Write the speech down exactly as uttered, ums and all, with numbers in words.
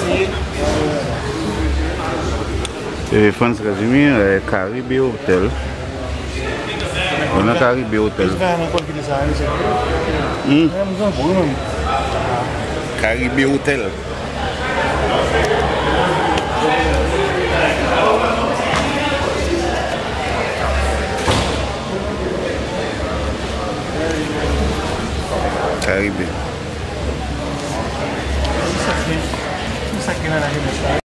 E Frans Casimir è Caribe Hotel. Una Caribe Hotel. Mm. Caribe Hotel. Caribe. Isso aqui não era